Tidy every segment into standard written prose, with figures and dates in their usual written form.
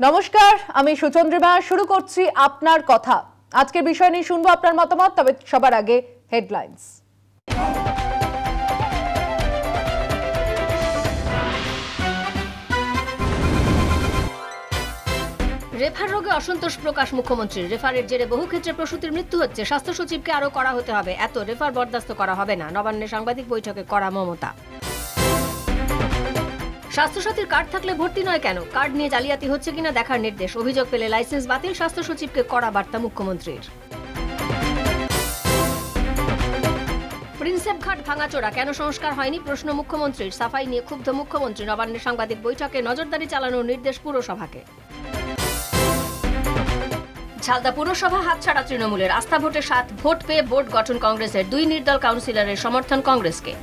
নমস্কার, আমি সুচন্দ্রিমা। শুরু করছি আপনার কথা। আজকের বিষয় নিয়ে শুনবো আপনার মতামত, তবে সবার আগে হেডলাইন্স। রেফার রোগে অসন্তোষ প্রকাশ মুখ্যমন্ত্রীর। রেফারের জেরে বহু ক্ষেত্রে প্রসূতির মৃত্যু হচ্ছে, স্বাস্থ্য সচিবকে আরও কড়া হতে হবে, এত রেফার বরদাস্ত করা হবে না। নবান্নে সাংবাদিক বৈঠকে কড়া মমতা। স্বাস্থ্যসাথীর কার্ড থাকলে ভর্তি নয় কেন, কার্ড নিয়ে জালিয়াতি হচ্ছে কিনা দেখার নির্দেশ, অভিযোগ পেলে লাইসেন্স বাতিল, স্বাস্থ্য সচিবকে কড়া বার্তা মুখ্যমন্ত্রীর। প্রিন্সেপ ঘাট ভাঙাচোরা, কেন সংস্কার হয়নি প্রশ্ন মুখ্যমন্ত্রীর। সাফাই নিয়ে ক্ষুব্ধ মুখ্যমন্ত্রী। নবান্নে সাংবাদিক বৈঠকে নজরদারি চালানোর নির্দেশ পুরসভাকে। ঝালদা পুরসভা হাতছাড়া তৃণমূলের। আস্থা ভোটে 7 ভোট পেয়ে বোর্ড গঠন কংগ্রেসের। 2 নির্দল কাউন্সিলরের সমর্থন কংগ্রেসকে।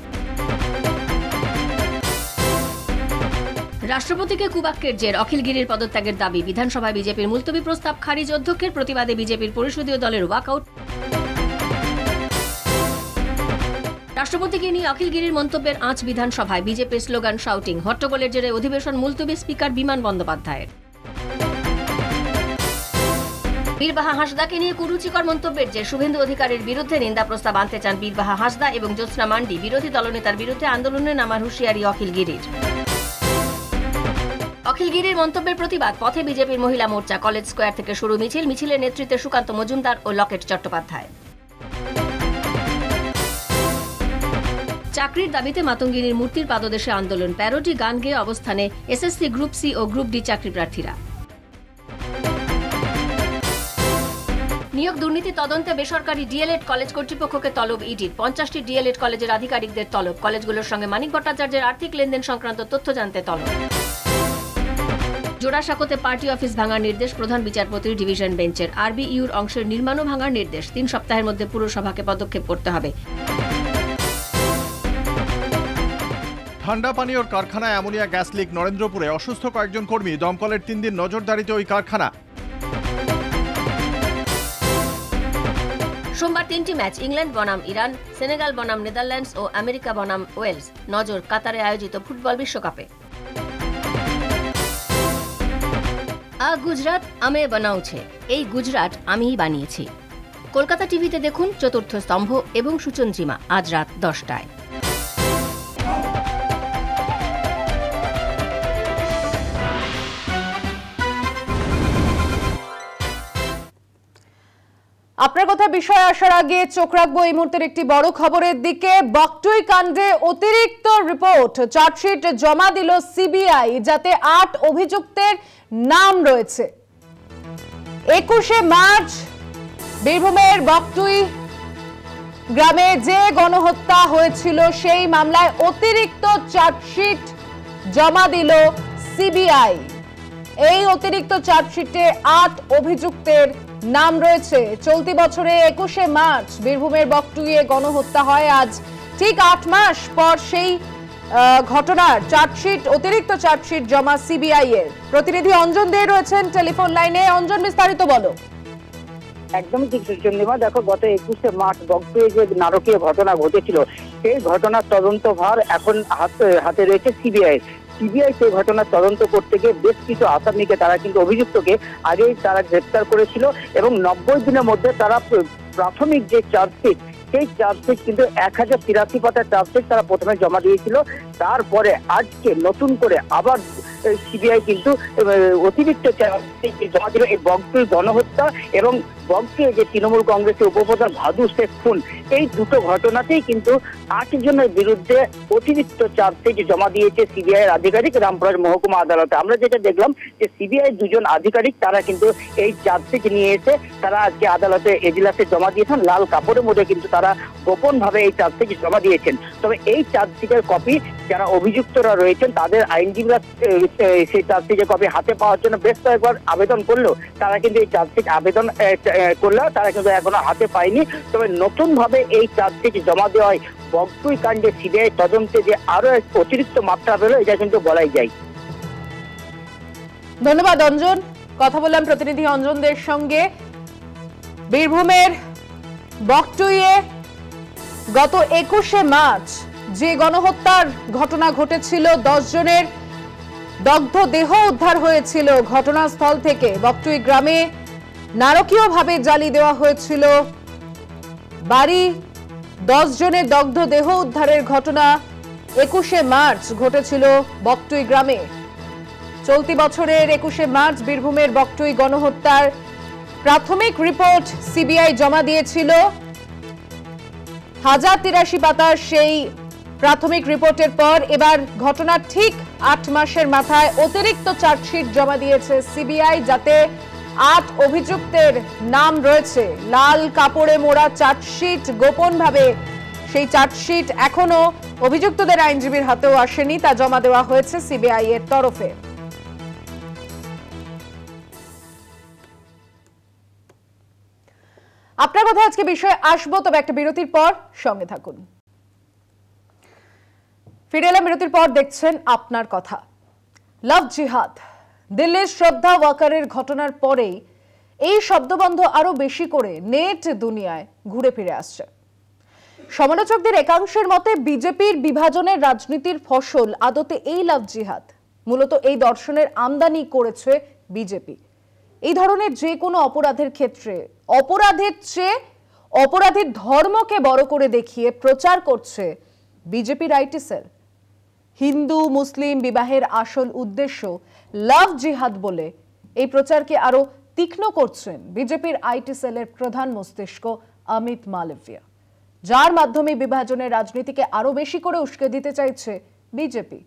রাষ্ট্রপতিকে কুবাক্যের জের, অখিল গিরির পদত্যাগের দাবি। বিধানসভায় বিজেপির মুলতবি প্রস্তাব খারিজ, অধ্যক্ষের প্রতিবাদে বিজেপির পরিষদীয় দলের ওয়াকআউট। রাষ্ট্রপতিকে নিয়ে অখিল গিরির মন্তব্যের আঁচ বিধানসভায়, বিজেপির স্লোগান শাউটিং। হট্টগোলের জেরে অধিবেশন মুলতবি স্পিকার বিমান বন্দ্যোপাধ্যায়ের। বীরবাহা হাঁসদাকে নিয়ে কুরুচিকর মন্তব্যের জের, শুভেন্দু অধিকারীর বিরুদ্ধে নিন্দা প্রস্তাব আনতে চান বীরবাহা হাঁসদা এবং জ্যোৎস্না মান্ডি। বিরোধী দলনেতার বিরুদ্ধে আন্দোলনে নামার হুঁশিয়ারি অখিল গিরির। অখিল গিরির মন্তব্যের প্রতিবাদ পথে বিজেপির মহিলা মোর্চা। কলেজ স্কোয়ার থেকে শুরু মিছিল, মিছিলের নেতৃত্বে সুকান্ত মজুমদার ও লকেট চট্টোপাধ্যায়। চাকরির দাবিতে মাতঙ্গিনীর মূর্তির পাদদেশে আন্দোলন। 13টি গান গেয়ে অবস্থানে এসএসসি গ্রুপ সি ও গ্রুপ ডি চাকরি প্রার্থীরা। নিয়োগ দুর্নীতি তদন্তে বেসরকারি ডিএলএড কলেজ কর্তৃপক্ষকে তলব ইডির। 50টি ডিএলএড কলেজের আধিকারিকদের তলব। কলেজগুলোর সঙ্গে মানিক ভট্টাচার্যের আর্থিক লেনদেন সংক্রান্ত তথ্য জানতে তলব। জোড়াসাঁকোতে পার্টি অফিস ভাঙার নির্দেশ প্রধান বিচারপতির ডিভিশন বেঞ্চের। আরবিইউর অংশের নির্মাণও ভাঙার নির্দেশ। 3 সপ্তাহের মধ্যে পুরসভাকে পদক্ষেপ করতে হবে। ঠান্ডা পানীয়র কারখানায় অ্যামোনিয়া গ্যাস লিক নরেন্দ্রপুরে। অসুস্থ কয়েকজন কর্মী। দমকলের 3 দিন নজরদারিতে ওই কারখানা। সোমবার 3টি ম্যাচ, ইংল্যান্ড বনাম ইরান, সেনেগাল বনাম নেদারল্যান্ডস ও আমেরিকা বনাম ওয়েলস। নজর কাতারে আয়োজিত ফুটবল বিশ্বকাপে। গুজরাট আমে বানাউছে, এই গুজরাট আমিই বানিয়েছি। কলকাতা টিভিতে দেখুন চতুর্থ স্তম্ভ এবং সুচন্দ্রিমা আজ রাত 10টায়। আপনার কথা বিষয়ে আসার আগে চোখ রাখবো এই মুহূর্তের একটি বড় খবরের দিকে। বকটুই কাণ্ডে অতিরিক্ত রিপোর্ট, চার্জশিট জমা দিল সিবিআই, যাতে 8 অভিযুক্তের নাম রয়েছে। 21শে মার্চ বীরভূমের বকটুই গ্রামে যে গণহত্যা হয়েছিল সেই মামলায় অতিরিক্ত চার্জশিট জমা দিল সিবিআই। এই অতিরিক্ত চার্জশিটে 8 অভিযুক্তের নাম রয়েছে। চলতি বছরে 21শে মার্চ বীরভূমের বকটুইয়ে গণহত্যা হয়। আজ ঠিক 8 মাস পর সেই ঘটনার চার্জশিট, অতিরিক্ত চার্জশিট জমা সিবিআই এর। প্রতিনিধি অঞ্জন দে রয়েছেন টেলিফোন লাইনে। অঞ্জন, বিস্তারিত বলো। একদম ঠিক সুচন্দ্রিমা, দেখো গত 21শে মার্চ বকটুইয়ে যে নারকীয় ঘটনা ঘটেছিল সেই ঘটনার তদন্তভার এখন হাতে রয়েছে সিবিআই। সিবিআই সেই ঘটনার তদন্ত করতে গিয়ে বেশ কিছু আসামিকে তারা কিন্তু অভিযুক্তকে আগেই তারা গ্রেপ্তার করেছিল এবং 90 দিনের মধ্যে তারা প্রাথমিক যে চার্জশিট সেই চার্জশিট কিন্তু 1083 পাতার চার্জশিট তারা প্রথমে জমা দিয়েছিল। তারপরে আজকে নতুন করে আবার সিবিআই কিন্তু অতিরিক্ত চার্জশিট জমা দিল এই বকটুই গণহত্যা এবং বকটুইয়ে যে তৃণমূল কংগ্রেসের উপপ্রধান ভাদু শেখ খুন, এই দুটো ঘটনাতেই কিন্তু 8 জনের বিরুদ্ধে অতিরিক্ত চার্জশিট জমা দিয়েছে সিবিআই এর আধিকারিক রামপুরহাট মহকুমা আদালতে। আমরা যেটা দেখলাম যে সিবিআই 2 জন আধিকারিক তারা কিন্তু এই চার্জশিট নিয়ে এসে তারা আজকে আদালতে এজলাসে জমা দিয়েছেন। লাল কাপড়ের মধ্যে কিন্তু তারা গোপন ভাবে এই চার্জশিট জমা দিয়েছেন। তবে এই চার্জশিটের কপি যারা অভিযুক্তরা রয়েছেন তাদের আইনজীবীরা সেই চার্জশিটের কপি হাতে পাওয়ার জন্য বেশ কয়েকবার আবেদন করলেও তারা কিন্তু এই চার্জশিট আবেদন করলেও তারা কিন্তু এখনো হাতে পায়নি। তবে নতুন ভাবে এই চার্জশিট জমা দেওয়ায় বকটুই কাণ্ডে সিবিআই তদন্তে যে আরো এক অতিরিক্ত মাত্রা পেল, এটা কিন্তু বলাই যায়। ধন্যবাদ অঞ্জন। কথা বললাম প্রতিনিধি অঞ্জনদের সঙ্গে। বীরভূমের বকটুইয়ে গত 21শে মার্চ যে গণহত্যার ঘটনা ঘটেছিল, 10 জনের দগ্ধ দেহ উদ্ধার হয়েছিল ঘটনাস্থল থেকে। বকটুই গ্রামে নারকীয়ভাবে জ্বালিয়ে দেওয়া হয়েছিল বাড়ি। 10 জনের দগ্ধ দেহ উদ্ধারের ঘটনা 21শে মার্চ ঘটেছিল বকটুই গ্রামে। চলতি বছরের 21শে মার্চ বীরভূমের বকটুই গণহত্যার প্রাথমিক রিপোর্ট সিবিআই জমা দিয়েছিল। 1083 পাতার সেই প্রাথমিক রিপোর্টের পর এবার ঘটনার ঠিক 8 মাসের মাথায় অতিরিক্ত চার্জশিট জমা দিয়েছে সিবিআই, যাতে 8 অভিযুক্তের নাম রয়েছে। লাল কাপড়ে মোড়া চার্জশিট, গোপনভাবে সেই চার্জশিট এখনো অভিযুক্তদের আইনজীবীর হাতেও আসেনি, তা জমা দেওয়া হয়েছে সিবিআই এর তরফে। আপনার কথা আজকে বিষয়ে আসবো, তবে একটা বিরতির পর সঙ্গে থাকুন। ফিরে এলাম বিরতির পর, দেখছেন আপনার কথা। লাভ জিহাদ, দিল্লির শ্রদ্ধা ওয়াকারের ঘটনার পরেই এই শব্দবন্ধ আরো বেশি করে নেট দুনিয়ায় ঘুরে ফিরে আসছে। সমালোচকদের একাংশের মতে বিজেপির বিভাজনের রাজনীতির ফসল আদতে এই লাভ জিহাদ। মূলত এই দর্শনের আমদানি করেছে বিজেপি। এই ধরনের যে কোনো অপরাধের ক্ষেত্রে অপরাধের চেয়ে অপরাধীর ধর্মকে বড় করে দেখিয়ে প্রচার করছে বিজেপির আইটি সেল। হিন্দু মুসলিম বিবাহের আসল উদ্দেশ্য লাভ জিহাদ বলে এই প্রচারকে আরো তীক্ষ্ণ করছেন বিজেপির আইটি সেলের প্রধান মস্তিষ্ক অমিত মালভিয়া, যার মাধ্যমে বিভাজনের রাজনীতিকে আরো বেশি করে উস্কে দিতে চাইছে বিজেপি।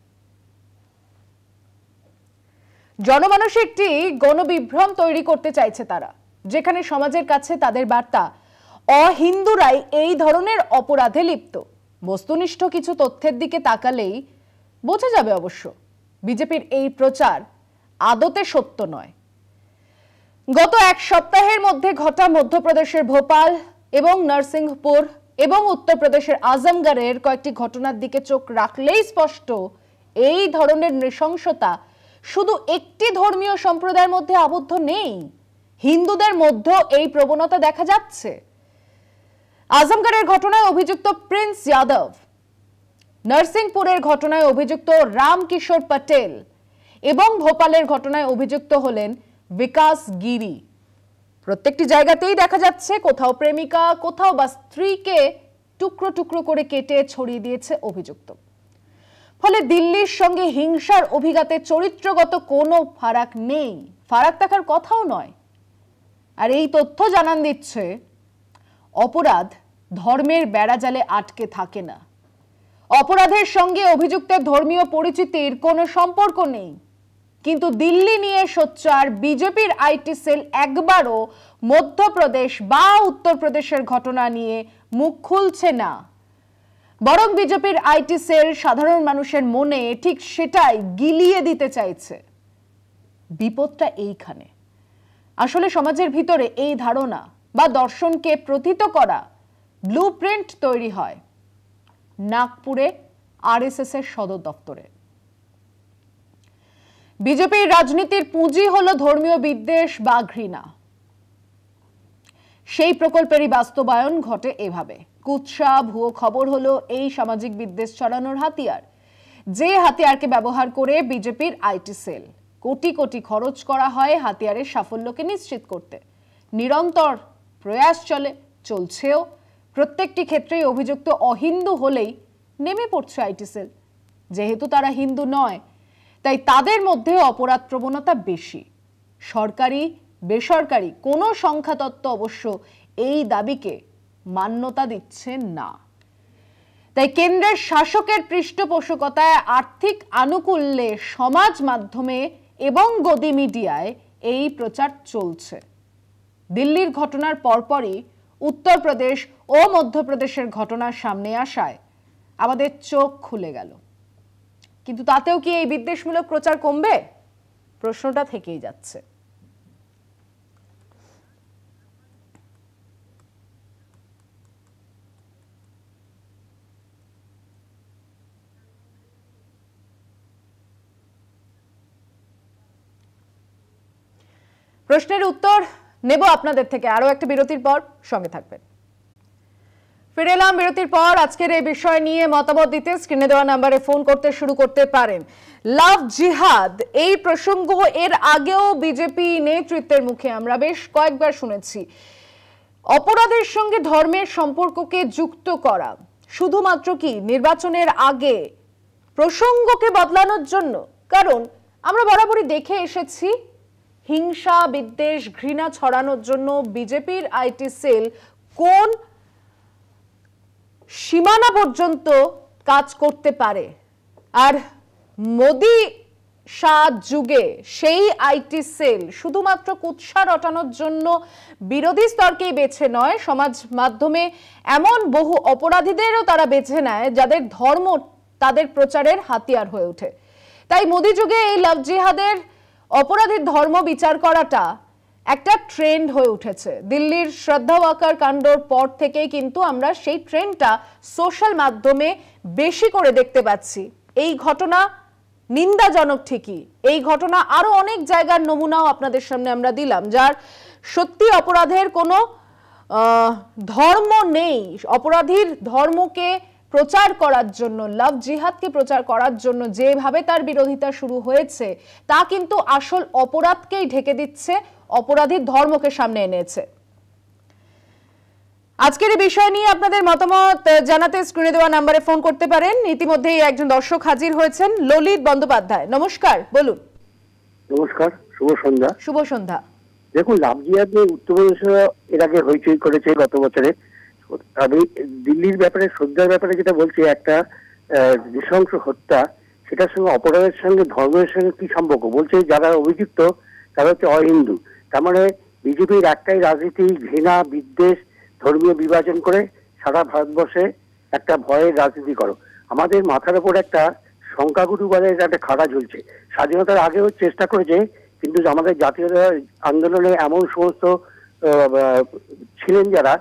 জনমানসে একটি গণবিভ্রম তৈরি করতে চাইছে তারা, যেখানে সমাজের কাছে তাদের বার্তা অহিন্দুরাই এই ধরনের অপরাধে লিপ্ত। বস্তুনিষ্ঠ কিছু তথ্যের দিকে তাকালেই বোঝা যাবে অবশ্য বিজেপির এই প্রচার আদতে সত্য নয়। গত এক সপ্তাহের মধ্যে ঘটা মধ্যপ্রদেশের ভোপাল এবং নরসিংহপুর এবং উত্তরপ্রদেশের আজমগড়ের কয়েকটি ঘটনার দিকে চোখ রাখলেই স্পষ্ট এই ধরনের নৃশংসতা শুধু একটি ধর্মীয় সম্প্রদায়ের মধ্যে আবদ্ধ নেই, হিন্দুদের মধ্যেও এই প্রবণতা দেখা যাচ্ছে। আজমগড়ের ঘটনায় অভিযুক্ত প্রিন্স যাদব, নরসিংহপুরের ঘটনায় অভিযুক্ত রামকিশোর পটেল এবং ভোপালের ঘটনায় অভিযুক্ত হলেন বিকাশ গিরি। প্রত্যেকটি জায়গাতেই দেখা যাচ্ছে কোথাও প্রেমিকা, কোথাও বা স্ত্রীকে টুকরো টুকরো করে কেটে ছড়িয়ে দিয়েছে অভিযুক্ত। ফলে দিল্লির সঙ্গে হিংসার অভিঘাতে চরিত্রগত কোনো ফারাক নেই, ফারাক থাকার কথাও নয়। আর এই তথ্য জানান দিচ্ছে অপরাধ ধর্মের বেড়াজালে আটকে থাকে না। অপরাধের সঙ্গে অভিযুক্তের ধর্মীয় পরিচিতির কোনো সম্পর্ক নেই, কিন্তু দিল্লি নিয়ে সোচ্চার বিজেপির আইটি সেল একবারও মধ্যপ্রদেশ বা উত্তরপ্রদেশের ঘটনা নিয়ে মুখ খুলছে না। বরং বিজেপির আইটি সেল সাধারণ মানুষের মনে ঠিক সেটাই গিলিয়ে দিতে চাইছে। বিপদটা এইখানে। আসলে সমাজের ভিতরে এই ধারণা বা দর্শনকে প্রথিত করা ব্লুপ্রিন্ট তৈরি হয় নাগপুরে আরএসএস এর সদর দপ্তরে। বিজেপির রাজনীতির পুঁজি হলো ধর্মীয় বিদ্বেষ বা ঘৃণা। সেই প্রকল্পেরই বাস্তবায়ন ঘটে এভাবে। কুৎসা ভুয়ো খবর হলো এই সামাজিক বিদ্বেষ ছড়ানোর হাতিয়ার, যে হাতিয়ারকে ব্যবহার করে বিজেপির আইটি সেল কোটি কোটি খরচ করা হয় হাতিয়ারের সাফল্যকে নিশ্চিত করতে। নিরন্তর প্রয়াস চলছেও। প্রত্যেকটি ক্ষেত্রেই অভিযুক্ত অহিন্দু হলেই নেমে পড়ছে আইটি সেল। যেহেতু তারা হিন্দু নয়, তাই তাদের মধ্যে অপরাধ প্রবণতা বেশি। সরকারি বেসরকারি কোনো সংখ্যাতত্ত্ব অবশ্য এই দাবিকে মান্যতা দিচ্ছে না। তাই কেন্দ্রের শাসকের পৃষ্ঠপোষকতায় আর্থিক আনুকূল্যে সমাজ মাধ্যমে এবং গদি মিডিয়ায় এই প্রচার চলছে। দিল্লির ঘটনার পরপরই উত্তরপ্রদেশ ও মধ্যপ্রদেশের ঘটনার সামনে আসায় আমাদের চোখ খুলে গেল। কিন্তু তাতেও কি এই বিদ্বেষমূলক প্রচার কমবে? প্রশ্নটা থেকেই যাচ্ছে। প্রশ্নের উত্তর নেব আপনাদের থেকে আরো একটা বিরতির পর, সঙ্গে থাকবেন। ফিরে এলাম বিরতির পর। আজকের এই বিষয় নিয়ে মতামত দিতে স্ক্রিনে দেওয়া নাম্বারে ফোন শুরু করতে পারেন। লাভ জিহাদ এই প্রসঙ্গ এর আগেও বিজেপি নেতৃত্বের মুখে আমরা বেশ কয়েকবার শুনেছি। অপরাধের সঙ্গে ধর্মের সম্পর্ককে যুক্ত করা শুধুমাত্র কি নির্বাচনের আগে প্রসঙ্গকে বদলানোর জন্য? কারণ আমরা বরাবরই দেখে এসেছি হিংসা, বিদ্বেষ, ঘৃণা ছড়ানোর জন্য বিজেপির আইটি সেল কোন সীমানা পর্যন্ত কাজ করতে পারে। আর মোদি শাহ যুগে সেই আইটি সেল শুধুমাত্র কুৎসা রটানোর জন্য বিরোধী স্তরকেই বেছে নয়, সমাজ মাধ্যমে এমন বহু অপরাধীদেরও তারা বেছে নেয় যাদের ধর্ম তাদের প্রচারের হাতিয়ার হয়ে ওঠে। তাই মোদি যুগে এই লাভ জিহাদের অপরাধীর ধর্ম বিচার করাটা একটা ট্রেন্ড হয়ে উঠেছে। দিল্লির শ্রদ্ধা ওয়াকার কাণ্ডর পর থেকে কিন্তু আমরা সেই ট্রেন্ডটা সোশ্যাল মাধ্যমে বেশি করে দেখতে পাচ্ছি। এই ঘটনা নিন্দাজনক ঠিকই, এই ঘটনা আরো অনেক জায়গার নমুনাও আপনাদের সামনে আমরা দিলাম, যার সত্যি অপরাধের কোনো ধর্ম নেই। অপরাধীর ধর্মকে প্রচার করার জন্য, লাভ জিহাদকে প্রচার করার জন্য যেভাবে তার বিরোধিতা শুরু হয়েছে তা কিন্তু আসল অপরাধকেই ঢেকে দিচ্ছে, অপরাধীর ধর্মকে সামনে এনেছে। আজকের এই বিষয় নিয়ে আপনাদের মতামত জানাতে স্ক্রিনে দেওয়া নাম্বারে ফোন করতে পারেন। ইতিমধ্যেই একজন দর্শক হাজির হয়েছেন, ললিত বন্দ্যোপাধ্যায়। নমস্কার, বলুন। নমস্কার, শুভ সন্ধ্যা। শুভ সন্ধ্যা। দেখুন, লাভ জিহাদ নিয়ে উত্তরপ্রদেশে এর আগে হইচই করেছে গত বছরে। আমি দিল্লির ব্যাপারে, শ্রদ্ধার ব্যাপারে যেটা বলছি, একটা নৃশংস হত্যা, সেটার সঙ্গে অপরাধের সঙ্গে ধর্মের সঙ্গে কি সম্পর্ক? বলছে যারা অভিযুক্ত তারা হচ্ছে অহিন্দু। তার মানে বিজেপির একটাই রাজনীতি, ঘৃণা, বিদ্বেষ, ধর্মীয় বিভাজন করে সারা ভারতবর্ষে একটা ভয়ের রাজনীতি করো। আমাদের মাথার উপর একটা সংখ্যাগুরুবাদের একটা খাড়া ঝুলছে। স্বাধীনতার আগেও চেষ্টা করেছে, কিন্তু আমাদের জাতীয় আন্দোলনে এমন সমস্ত ছিলেন যারা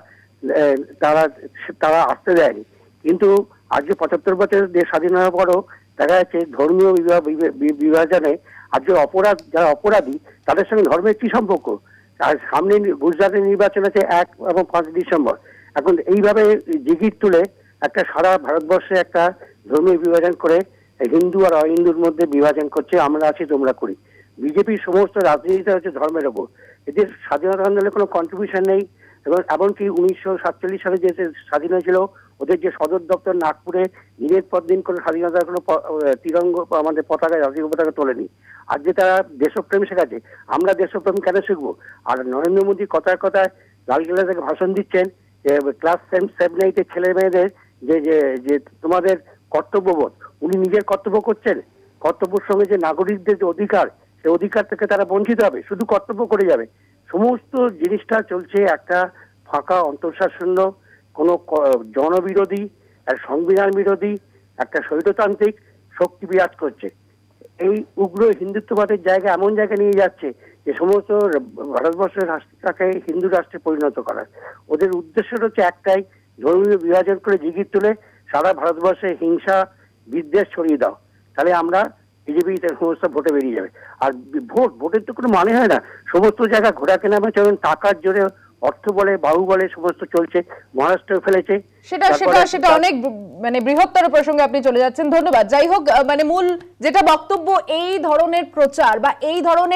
তারা আসতে দেয়নি। কিন্তু আজকে 75 বছর দেশ স্বাধীন হওয়ার পরও দেখা যাচ্ছে ধর্মীয় বিভাজনে আজকে যারা অপরাধী তাদের সঙ্গে ধর্মের কি সম্পর্ক? আর সামনে গুজরাটের নির্বাচন আছে 1 এবং 5 ডিসেম্বর। এখন এইভাবে জিগির তুলে একটা সারা ভারতবর্ষে একটা ধর্মীয় বিভাজন করে হিন্দু আর অহিন্দুর মধ্যে বিভাজন করছে, আমরা আছি তোমরা করি। বিজেপির সমস্ত রাজনীতিটা হচ্ছে ধর্মের ওপর। এদের স্বাধীনতা আন্দোলনে কোনো কন্ট্রিবিউশন নেই। এবং এমনকি 1947 সালে যে স্বাধীন হয়েছিল, ওদের যে সদর দপ্তর নাগপুরে দিনের পর দিন কোনো স্বাধীনতার কোনো তিরঙ্গ আমাদের পতাকা, জাতীয় পতাকা তোলেনি। আর যে তারা দেশপ্রেম শেখাচ্ছে, আমরা দেশপ্রেম কেন শিখবো? আর নরেন্দ্র মোদী কথায় কথায় লালকেল্লা থেকে ভাষণ দিচ্ছেন ক্লাস 7-8 ছেলে মেয়েদের যে তোমাদের কর্তব্যবোধ। উনি নিজের কর্তব্য করছেন, কর্তব্যের সঙ্গে যে নাগরিকদের যে অধিকার, সেই অধিকার থেকে তারা বঞ্চিত হবে, শুধু কর্তব্য করে যাবে। সমস্ত জিনিসটা চলছে একটা ফাঁকা, অন্তঃসারশূন্য, কোনো জনবিরোধী, সংবিধান বিরোধী, একটা স্বৈরতান্ত্রিক শক্তি বিরাজ করছে। এই উগ্র হিন্দুত্ববাদের জায়গা এমন জায়গায় নিয়ে যাচ্ছে যে সমস্ত ভারতবর্ষের রাষ্ট্রটাকে হিন্দু রাষ্ট্রে পরিণত করার। ওদের উদ্দেশ্যটা হচ্ছে একটাই, ধর্মীয় বিভাজন করে জিগির তুলে সারা ভারতবর্ষে হিংসা, বিদ্বেষ ছড়িয়ে দাও, তাহলে আমরা বিজেপি সমস্ত ভোটে বেরিয়ে যাবে। আর ভোটের তো কোনো মানে হয় না। সমস্ত জায়গা ঘোরা কেনা বেচা, টাকার জোরে, অর্থ বলে, বাহু বলে সমস্ত চলছে। মহারাষ্ট্র ফেলেছে, সেটা অনেক মানে বৃহত্তর প্রসঙ্গে আপনি চলে যাচ্ছেন। ধন্যবাদ। যাই হোক, মানে মূল যেটা বক্তব্য, এই ধরনের প্রচার বা এই ধরনের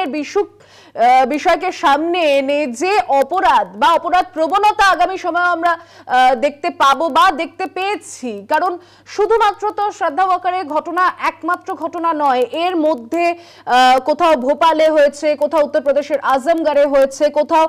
বিষয়কে সামনে এনে যে অপরাধ বা অপরাধ প্রবণতা আগামী সময়ে আমরা দেখতে পাবো বা দেখতে পেয়েছি, কারণ শুধুমাত্র তো শ্রদ্ধা ওয়াকারের ঘটনা একমাত্র ঘটনা নয়। এর মধ্যে কোথাও ভোপালে হয়েছে, কোথাও উত্তরপ্রদেশের আজমগড়ে হয়েছে, কোথাও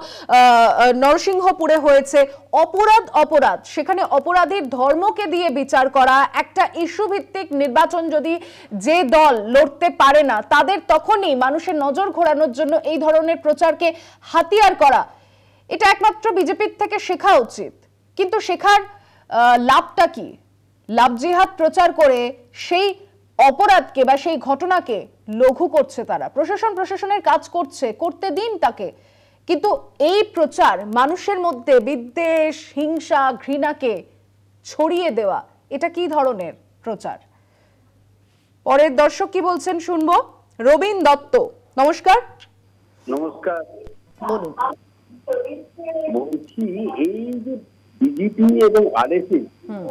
নরসিংহপুরে হয়েছে। অপরাধ, সেখানে অপরাধীর ধর্মকে দিয়ে বিচার করা, একটা ইস্যু ভিত্তিক নির্বাচন যদি যে দল লড়তে পারে না তাদের তখনই মানুষের নজর ঘোরানোর জন্য এই ধরনের প্রচারকে হাতিয়ার করা, এটা একমাত্র বিজেপির থেকে শেখা উচিত। কিন্তু শেখার লাভটা কি? লাভ জিহাদ প্রচার করে সেই অপরাধকে বা সেই ঘটনাকে লঘু করছে তারা। প্রশাসনের কাজ করতে দিন তাকে, কিন্তু এই প্রচার মানুষের মধ্যে বিদ্বেষ, হিংসা, ঘৃণাকে ছড়িয়ে দেওয়া, এটা কি ধরনের প্রচার? পরের দর্শক কি বলছেন শুনবো। রবীন দত্ত, নমস্কার। নমস্কার। বলুন। বলছি, এই যে বিজেপি এবং আরএসএস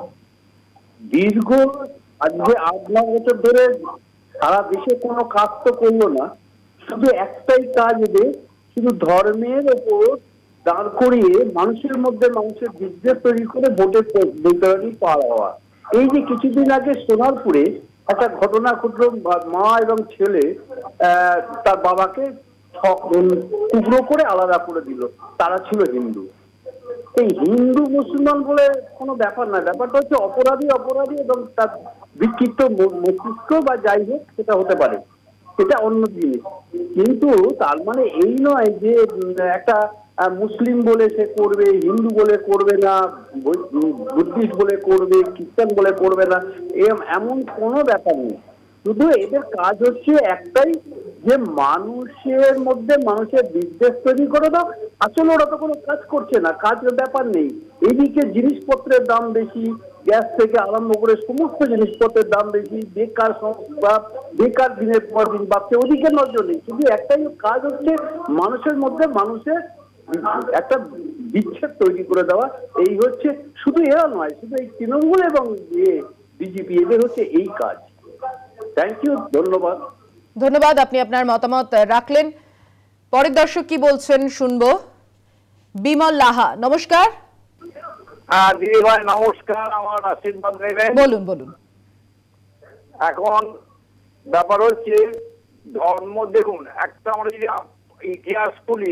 দীর্ঘ আজকে 8-9 বছর ধরে সারা দেশে কোনো কাজ তো করলো না, শুধু একটাই কাজ এদের, শুধু ধর্মের ওপর দাঁড় করিয়ে মানুষের মধ্যে মানুষের বিদ্বেষ তৈরি করে ভোটের বিতরণী পার হওয়া। এই যে কিছুদিন আগে সোনারপুরে একটা ঘটনা ঘটল, মা এবং ছেলে তার বাবাকে টুকরো করে আলাদা করে দিল, তারা ছিল হিন্দু। এই হিন্দু মুসলমান বলে কোনো ব্যাপার না, ব্যাপারটা হচ্ছে অপরাধী এবং তার বিক্ষিপ্ত মস্তিষ্ক বা যাই হোক সেটা হতে পারে, সেটা অন্য জিনিস। কিন্তু তার মানে এই নয় যে একটা মুসলিম বলে সে করবে, হিন্দু বলে করবে না, বুদ্ধিস্ট বলে করবে, খ্রিস্টান বলে করবে না, এমন কোনো ব্যাপার নেই। শুধু এদের কাজ হচ্ছে একটাই, যে মানুষের মধ্যে মানুষের বিদ্বেষ তৈরি করে দাও। আসলে ওরা তো কোনো কাজ করছে না, কাজের ব্যাপার নেই। এদিকে জিনিসপত্রের দাম বেশি, গ্যাস থেকে আরম্ভ করে সমস্ত জিনিসপত্রের দাম বেশি, বেকার সংস্থা, বেকার দিনের পর দিন বাড়ছে, ওদিকে নজর নেই। শুধু একটাই কাজ হচ্ছে মানুষের মধ্যে মানুষের একটা বিচ্ছেদ তৈরি করে দেওয়া। এই হচ্ছে, শুধু এরা নয়, শুধু এই তৃণমূল এবং বিজেপি, এদের হচ্ছে এই কাজ। থ্যাংক ইউ, ধন্যবাদ। ধন্যবাদ, আপনি আপনার মতামত রাখলেন। পরের দর্শক কি বলছেন শুনবো। বিমল লাহা, নমস্কার। দিদি ভাই নমস্কার, আমার আশীর্বাদ নেবেন। বলুন বলুন। এখন ব্যাপার হচ্ছে ধর্ম, দেখুন একটা আমরা যদি ইতিহাস খুলি,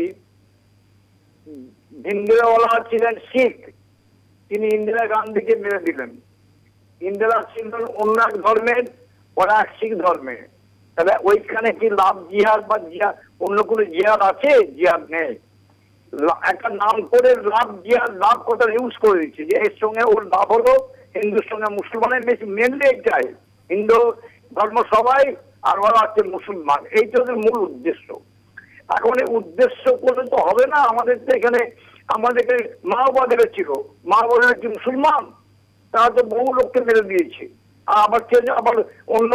ভিন্দেরাওয়ালা ছিলেন শিখ, তিনি ইন্দিরা গান্ধীকে মেরে দিলেন। ইন্দিরা ছিলেন অন্য এক ধর্মের, ওরা এক শিখ ধর্মের। তাহলে ওইখানে কি লাভ জিহাদ বা জিহাদ অন্য কোনো জিহাদ আছে? জিহাদ নেই। একটা নাম করে লাভ জিহাদ, লাভ কথা ইউজ করে দিচ্ছে যে এর সঙ্গে ওর লাভ হলো হিন্দুর সঙ্গে মুসলমানের বেশি, মেনলি এইটাই। হিন্দু ধর্ম সবাই, আর ওরা হচ্ছে মুসলমান, এইটা ওদের মূল উদ্দেশ্য। এখন এই উদ্দেশ্য করলে তো হবে না। আমাদের তো এখানে আমাদেরকে মাওবাদীরা ছিল, মাওবাদীরা কি মুসলমান? তারা তো বহু লোককে মেরে দিয়েছে। আবার অন্য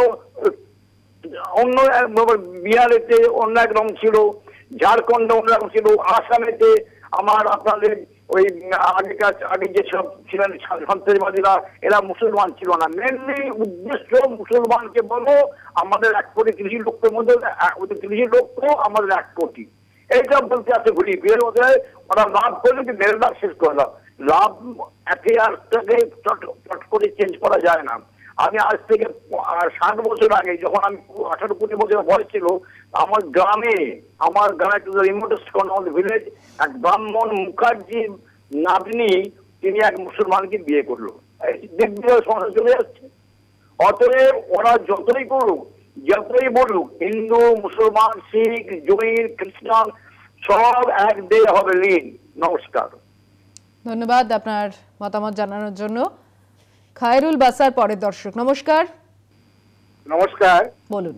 বিহারেতে অন্য একরকম ছিল, ঝাড়খণ্ডে অন্যরকম ছিল, আসামেতে আমার আপনাদের ওই আগে যে সব ছিলেন সন্ত্রাসবাদীরা, এরা মুসলমান ছিল না। মেনলি উদ্দেশ্য মুসলমানকে বলো আমাদের 1 কোটি 30 লক্ষের মধ্যে 30 লক্ষ আমাদের 1 কোটি, এইটা বলতে আছে ঘুরি ফিরে। ওরা লাভ করলে কি মেরে লাভ শেষ করে দাও। লাভ এফআইআরটাকে চট করে চেঞ্জ করা যায় না। আমি আজ থেকে 60 বছর আগে, যখন আমি 18-20 বছর বয়স ছিল, আমার গ্রামে to the remotest corner village, এক ব্রাহ্মণ মুখার্জির নাতনি, তিনি এক মুসলমানকে বিয়ে করলো। সমস্যা চলে যাচ্ছে। অতএব ওরা যতই করুক, যতই বলুক, হিন্দু, মুসলমান, শিখ, জৈন, খ্রিস্টান সব এক দেয় হবে লীন। নমস্কার। ধন্যবাদ আপনার মতামত জানানোর জন্য। খায়রুল বাসার পরের দর্শক, নমস্কার। নমস্কার, বলুন।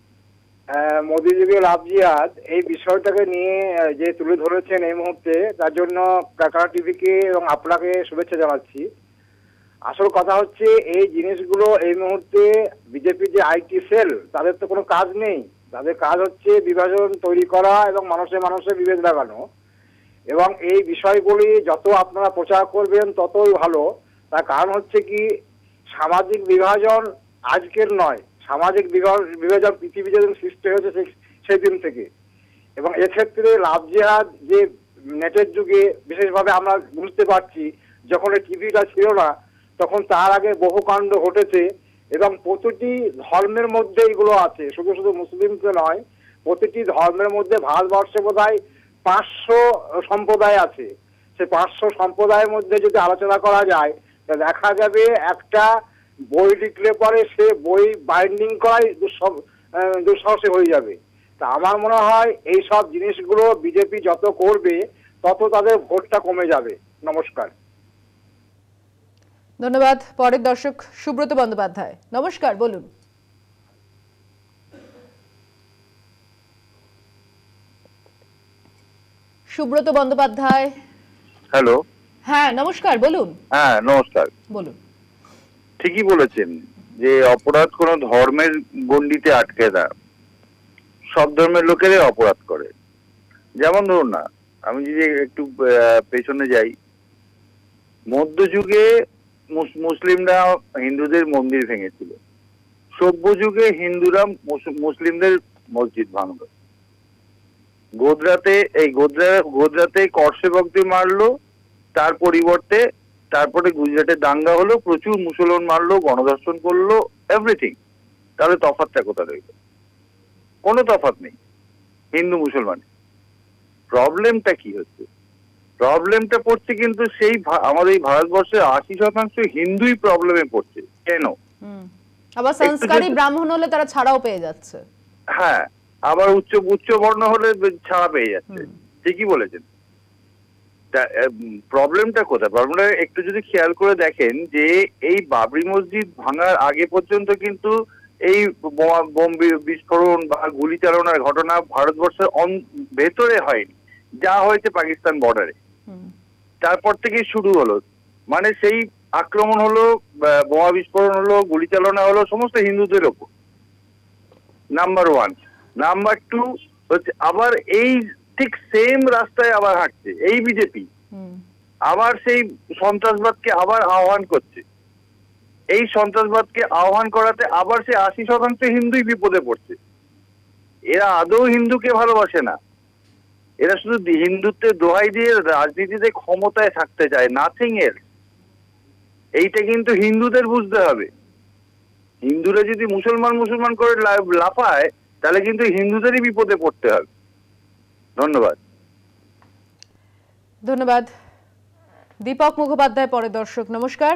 মোদিজি লাভ জিহাদ এই বিষয়টাকে নিয়ে যে তুলে ধরেছেন এই মুহূর্তে, তার জন্য কাকারা টিভিকে এবং আপনাকে শুভেচ্ছা জানাচ্ছি। আসল কথা হচ্ছে এই জিনিসগুলো এই মুহূর্তে বিজেপি যে আইটি সেল, তাদের তো কোনো কাজ নেই। তাদের কাজ হচ্ছে বিভাজন তৈরি করা এবং মানুষে বিভেদ লাগানো। এবং এই বিষয়গুলি যত আপনারা প্রচার করবেন ততই ভালো। তার কারণ হচ্ছে কি, সামাজিক বিভাজন আজকের নয়, সামাজিক বিভাজন পৃথিবী যেদিন সৃষ্টি হয়েছে সেই দিন থেকে। এবং এক্ষেত্রে লাভ জিহাদ যে নেটের যুগে বিশেষভাবে আমরা বুঝতে পারছি, যখন এই টিভিটা ছিল না তখন তার আগে বহু কাণ্ড ঘটেছে। এবং প্রতিটি ধর্মের মধ্যে এগুলো আছে, শুধু মুসলিমকে নয়, প্রতিটি ধর্মের মধ্যে ভারতবর্ষে বোধহয় 500 সম্প্রদায় আছে। সেই 500 সম্প্রদায়ের মধ্যে যদি আলোচনা করা যায়, দেখা যাবে একটা বই লিখলে পরে সে বই বাইন্ডিং করাই দুঃসাহসী হয়ে যাবে। তা আমার মনে হয় এই সব জিনিসগুলো বিজেপি যত করবে তত তাদের ভোটটা কমে যাবে। নমস্কার। ধন্যবাদ। পরের দর্শক সুব্রত বন্দ্যোপাধ্যায়, নমস্কার, বলুন। সুব্রত বন্দ্যোপাধ্যায়। হ্যালো। হ্যাঁ নমস্কার, বলুন। হ্যাঁ নমস্কার, বলুন। ঠিকই বলেছেন যে অপরাধ কোনো ধর্মের গণ্ডিতে আটকে না, সব ধর্মের লোকেরাই অপরাধ করে। যেমন ধরুন না, আমি যদি একটু পেছনে যাই, মধ্যযুগে মুসলিমরা হিন্দুদের মন্দির ভেঙেছিল, সভ্য যুগে হিন্দুরা মুসলিমদের মসজিদ ভাঙল, গোদরাতে কর্সেবকদের মারলো, তার পরিবর্তে তারপরে গুজরাটে দাঙ্গা হলো, প্রচুর মুসলমান মারলো, গণধর্ষণ করলো, এভরিথিং। তাহলে তফাৎটা কোথা রইল? কোনো তফাৎ নেই হিন্দু মুসলমান। প্রবলেমটা কি হচ্ছে? প্রবলেমটা পড়ছে কিন্তু সেই আমাদের এই ভারতবর্ষে 80% হিন্দুই প্রবলেমে পড়ছে। কেন? আবার সংস্কারী ব্রাহ্মণ হলে তারা ছাড়াও পেয়ে যাচ্ছে। হ্যাঁ, আবার উচ্চ বর্ণ হলে ছাড়া পেয়ে যাচ্ছে। ঠিকই বলেছেন। প্রবলেমটা কোথায়? প্রবলেমটা একটু যদি খেয়াল করে দেখেন যে এই বাবরি মসজিদ ভাঙার আগে পর্যন্ত কিন্তু এই বোম বিস্ফোরণ বা গুলি চালানোর ঘটনা ভারতবর্ষের ভেতরে হয়নি, যা হয়েছে পাকিস্তান বর্ডারে। তারপর থেকেই শুরু হলো, মানে সেই আক্রমণ হলো, বোমা বিস্ফোরণ হলো, গুলি চালানো হলো সমস্ত হিন্দুদের ওপর। নাম্বার 1। নাম্বার 2 হচ্ছে আবার এই ঠিক সেম রাস্তায় আবার হাঁটছে এই বিজেপি, আবার সেই সন্ত্রাসবাদকে আবার আহ্বান করছে। এই সন্ত্রাসবাদকে আহ্বান করাতে আবার সে 80% হিন্দুই বিপদে পড়ছে। এরা আদৌ হিন্দুকে ভালোবাসে না, এরা শুধু হিন্দুত্বের দোহাই দিয়ে রাজনীতিতে ক্ষমতায় থাকতে চায়, নাথিং এলস। এইটা কিন্তু হিন্দুদের বুঝতে হবে। হিন্দুরা যদি মুসলমান করে লাফায় তাহলে কিন্তু হিন্দুদেরই বিপদে পড়তে হবে। ধন্যবাদ। ধন্যবাদ। দীপক মুখোপাধ্যায় পরে দর্শক। নমস্কার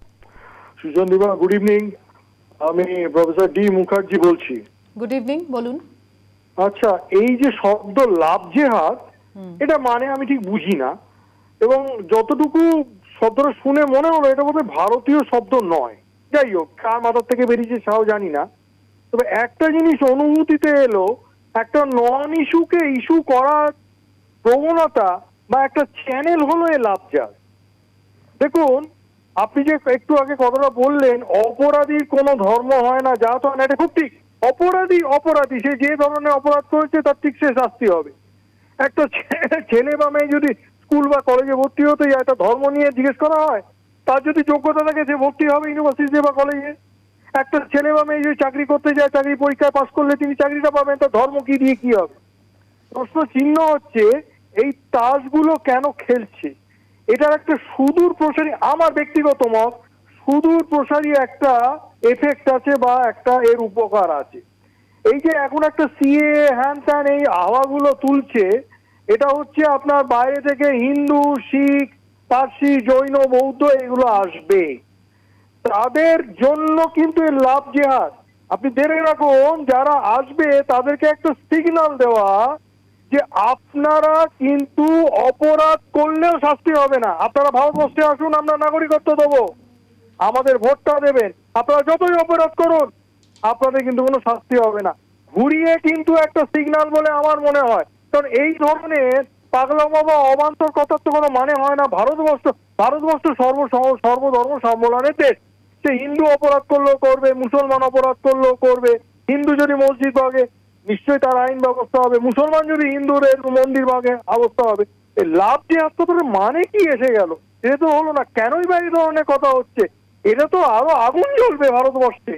সুজন দিবা, গুড ইভিনিং। আমি প্রফেসর ডি মুখার্জি বলছি। গুড ইভিনিং, বলুন। আচ্ছা, এই যে শব্দ লাভ জেহাদ, এটা মানে আমি ঠিক বুঝি না, এবং যতটুকু শব্দটা শুনে মনে হলো এটা বোধহয় ভারতীয় শব্দ নয়। যাই হোক, কার মাথার থেকে বেরিয়েছে সেটাও জানি না। তবে একটা জিনিস অনুভূতিতে এলো, একটা নন ইস্যুকে ইস্যু করার প্রবণতা বা একটা চ্যানেল হলো এ লাভ জেহাদ। দেখুন, আপনি যে একটু আগে কথাটা বললেন, অপরাধীর কোনো ধর্ম হয় না, যা তো না, এটা খুব ঠিক। অপরাধী সে যে ধরনের অপরাধ করেছে তার ঠিক সে শাস্তি হবে। একটা ছেলে বা মেয়ে যদি স্কুল বা কলেজে ভর্তি হতে যায়, তার ধর্ম নিয়ে জিজ্ঞেস করা হয়, তার যদি যোগ্যতা থাকে সে ভর্তি হবে ইউনিভার্সিটিতে বা কলেজে। একটা ছেলে বা মেয়ে যদি চাকরি করতে যায়, চাকরি পরীক্ষায় পাস করলে তিনি চাকরিটা পাবেন, তার ধর্ম কি দিয়ে কি হবে? প্রশ্ন চিহ্ন হচ্ছে এই তাসগুলো কেন খেলছে। এটার একটা সুদূর প্রসারী, আমার ব্যক্তিগত মত, সুদূর প্রসারী একটা এফেক্ট আছে বা একটা এর উপকার আছে। এই যে এখন একটা সিএ হ্যান ত্যান এই হাওয়াগুলো তুলছে, এটা হচ্ছে আপনার বাইরে থেকে হিন্দু, শিখ, পার্সি, জৈন, বৌদ্ধ এগুলো আসবে, তাদের জন্য কিন্তু এর লাভ জেহাদ। আপনি দেখে রাখুন, যারা আসবে তাদেরকে একটা সিগন্যাল দেওয়া যে আপনারা কিন্তু অপরাধ করলেও শাস্তি হবে না, আপনারা ভারতবর্ষে আসুন, আমরা নাগরিকত্ব দেবো, আমাদের ভোটটা দেবেন, আপনারা যতই অপরাধ করুন আপনাদের কিন্তু কোনো শাস্তি হবে না। ঘুরিয়ে কিন্তু একটা সিগন্যাল বলে আমার মনে হয়, কারণ এই ধরনের পাগলামো বা অবান্তর কথার তো কোনো মানে হয় না। ভারতবর্ষ সর্বধর্ম সম্মেলনের দেশ। সে হিন্দু অপরাধ করলেও করবে, মুসলমান অপরাধ করলেও করবে। হিন্দু যদি মসজিদ ভাঙে নিশ্চয়ই তার আইন ব্যবস্থা হবে, মুসলমান যদি হিন্দুদের মন্দির ভাঙে অবস্থা হবে। এই লাভ যে আত্মতরের মানে কি এসে গেল? এটা তো হলো না, কেনই বা এই ধরনের কথা হচ্ছে? এটা তো আরো আগুন জ্বলবে ভারতবর্ষে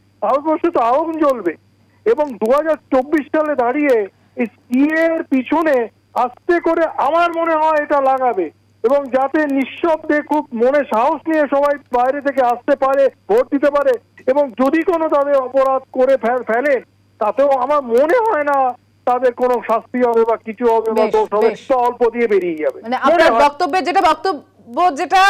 তো আগুন জ্বলবে। এবং 2024 সালে দাঁড়িয়ে এই সিএর পিছনে আস্তে করে আমার মনে হয় এটা লাগাবে, এবং যাতে নিঃশব্দে খুব মনে সাহস নিয়ে সবাই বাইরে থেকে আসতে পারে, ভোট দিতে পারে, এবং যদি কোনো তাদের অপরাধ করে ফেলে তাতেও আমার মনে হয় না তাদের কোনো শাস্তি হবে বা কিছু হবে বা দোষ হবে, অল্প দিয়ে বেরিয়ে যাবে। মানে আপনার বক্তব্যে যেটা